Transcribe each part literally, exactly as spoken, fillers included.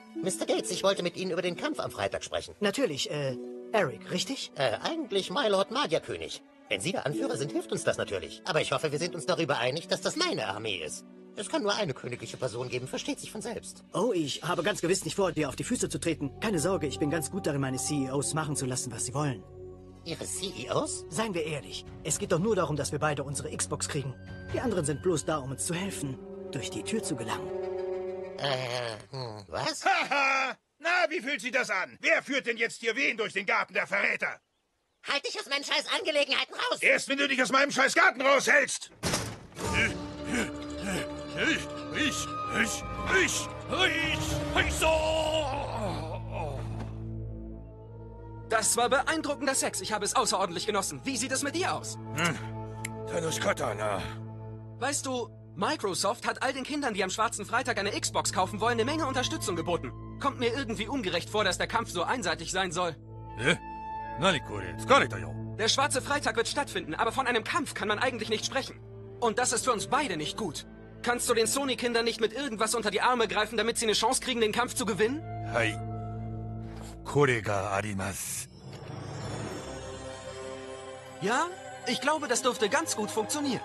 Mister Gates, ich wollte mit Ihnen über den Kampf am Freitag sprechen. Natürlich, äh, Eric, richtig? Äh, eigentlich Mylord Magierkönig. Wenn Sie der Anführer sind, hilft uns das natürlich. Aber ich hoffe, wir sind uns darüber einig, dass das meine Armee ist. Es kann nur eine königliche Person geben, versteht sich von selbst. Oh, ich habe ganz gewiss nicht vor, dir auf die Füße zu treten. Keine Sorge, ich bin ganz gut darin, meine C E Os machen zu lassen, was sie wollen. Ihre C E Os? Seien wir ehrlich, es geht doch nur darum, dass wir beide unsere Xbox kriegen. Die anderen sind bloß da, um uns zu helfen, durch die Tür zu gelangen. Äh, hm, was? Haha! Na, wie fühlt sich das an? Wer führt denn jetzt hier wen durch den Garten der Verräter? Halt dich aus meinen scheiß Angelegenheiten raus! Erst wenn du dich aus meinem scheiß Garten raushältst! Ich, ich, ich, ich, ich, ich so! Das war beeindruckender Sex. Ich habe es außerordentlich genossen. Wie sieht es mit dir aus? Hm. Tanus Katana. Weißt du, Microsoft hat all den Kindern, die am Schwarzen Freitag eine Xbox kaufen wollen, eine Menge Unterstützung geboten. Kommt mir irgendwie ungerecht vor, dass der Kampf so einseitig sein soll. Eh? Nani kore? Tsukareta yo. Der Schwarze Freitag wird stattfinden, aber von einem Kampf kann man eigentlich nicht sprechen. Und das ist für uns beide nicht gut. Kannst du den Sony-Kindern nicht mit irgendwas unter die Arme greifen, damit sie eine Chance kriegen, den Kampf zu gewinnen? Hai. Kore ga arimasu. Ja, ich glaube, das dürfte ganz gut funktionieren.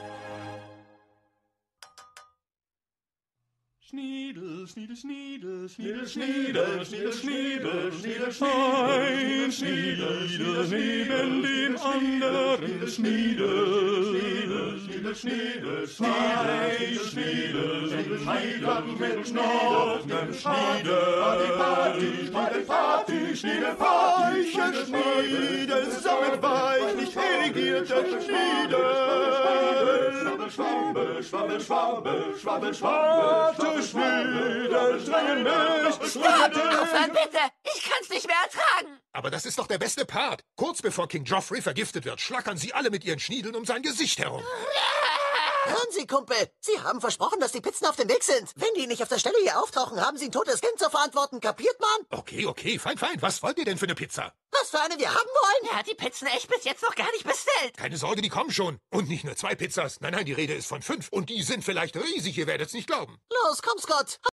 Schniedel, Schniedel, Schniedel, Schniedel, Schniedel, Schniedel, Schniedel, Schniedel, ein Schniedel, neben dem anderen Schniedel, Schniedel, Schniedel, zwei Schniedel, Schniedel mit noch nem Schniedel, Party, Party, Party, Party, Schniedel, weiche Schniedel, sammelt weich, nicht regierte Schniedel, Schwabbel, Schwabbel, Schwabbel, Schwabbel, Schwabbel, Schwabbel, Schniedel, drängen mich, Warte, aufhören, bitte! Ich kann's nicht mehr ertragen! Aber das ist doch der beste Part. Kurz bevor King Joffrey vergiftet wird, schlackern sie alle mit ihren Schniedeln um sein Gesicht herum. Hören Sie, Kumpel, Sie haben versprochen, dass die Pizzen auf dem Weg sind. Wenn die nicht auf der Stelle hier auftauchen, haben Sie ein totes Kind zu verantworten. Kapiert man? Okay, okay, fein, fein. Was wollt ihr denn für eine Pizza? Was für eine wir haben wollen? Er hat die Pizzen echt bis jetzt noch gar nicht bestellt. Keine Sorge, die kommen schon. Und nicht nur zwei Pizzas. Nein, nein, die Rede ist von fünf. Und die sind vielleicht riesig, ihr werdet's nicht glauben. Los, komm, Scott.